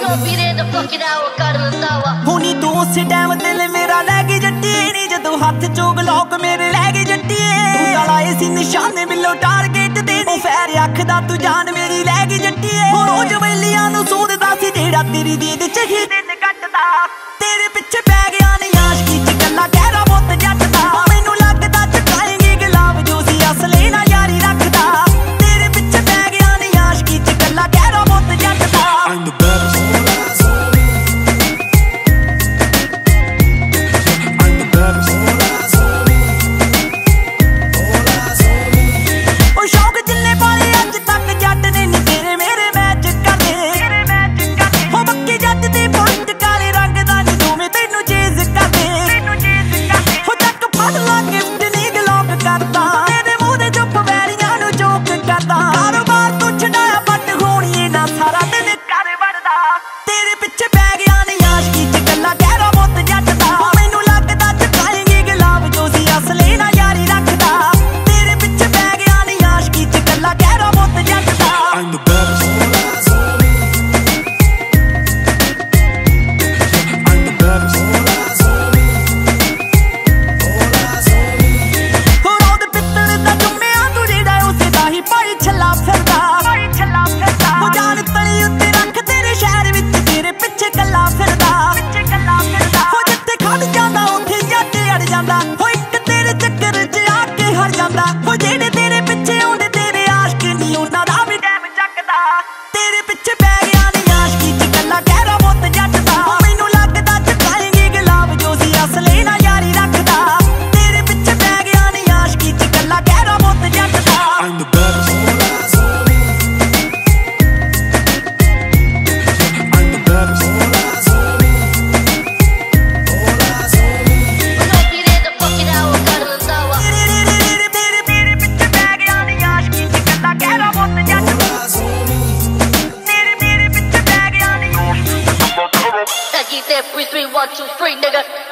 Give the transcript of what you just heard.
ਹੁਣੀ ਤੂੰ ਉਸੇ ਟਾਈਮ ਦਿਲ ਮੇਰਾ ਲੈ ਗਈ ਜੱਟੀਏ ਨੀ ਜਦੋਂ ਹੱਥ ਚੋਂ ਗਲੋਕ ਮੇਰੇ ਲੈ ਗਈ ਜੱਟੀਏ ਤੂੰ ਲਾਏ ਸੀ ਨਿਸ਼ਾਨੇ ਮਿਲੋ ਟਾਰਗੇਟ ਦੇ ਨੀ ਫੈਰ ਅੱਖਦਾ ਤੂੰ ਜਾਨ ਮੇਰੀ ਲੈ ਗਈ ਜੱਟੀਏ ਹੋ ਰੋਜ਼ ਵੇਲੀਆਂ ਨੂੰ ਸੋਧਦਾ ਸੀ ਜਿਹੜਾ ਤੇਰੀ ਦੀਦ ਚ ਹੀ ਦਿਨ ਕੱਟਦਾ ਤੇਰੇ ਪਿੱਛੇ ਪੈ ਗਿਆ ਨੀ ਆਸ਼ਕੀ ਚ ਗੱਲਾਂ ਕਹਿਰਾ ਮੁੱਤ ਜੱਟ ਦਾ ਮੈਨੂੰ ਲੱਗਦਾ ਚੁਕਾਏਂਗੀ ਗੁਲਾਬ ਜੋ ਸੀ ਅਸਲੇ ਨਾ ਯਾਰੀ ਰੱਖਦਾ ਤੇਰੇ ਪਿੱਛੇ ਪੈ ਗਿਆ ਨੀ ਆਸ਼ਕੀ ਚ ਗੱਲਾਂ ਕਹਿਰਾ ਮੁੱਤ ਜੱਟ ਦਾ I'm the baddest. That 3, 3, 1, 2, 3, nigga.